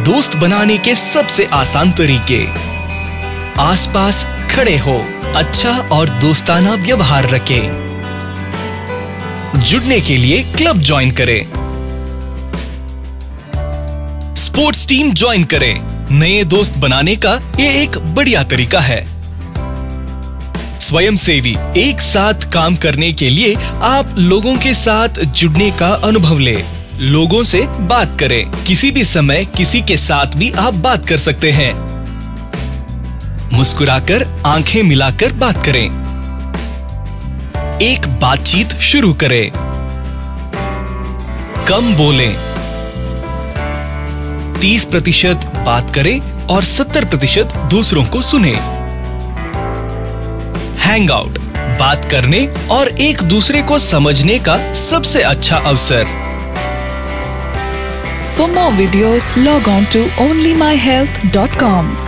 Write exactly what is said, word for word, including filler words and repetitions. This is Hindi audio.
दोस्त बनाने के सबसे आसान तरीके। आसपास खड़े हो, अच्छा और दोस्ताना व्यवहार रखें। जुड़ने के लिए क्लब ज्वाइन करें। स्पोर्ट्स टीम ज्वाइन करें। नए दोस्त बनाने का ये एक बढ़िया तरीका है। स्वयंसेवी, एक साथ काम करने के लिए आप लोगों के साथ जुड़ने का अनुभव लें। लोगों से बात करें। किसी भी समय किसी के साथ भी आप बात कर सकते हैं। मुस्कुराकर आंखें मिलाकर बात करें। एक बातचीत शुरू करें। कम बोलें। तीस प्रतिशत बात करें और सत्तर प्रतिशत दूसरों को सुनें। हैंग आउट, बात करने और एक दूसरे को समझने का सबसे अच्छा अवसर। For more videos, log on to only my health dot com.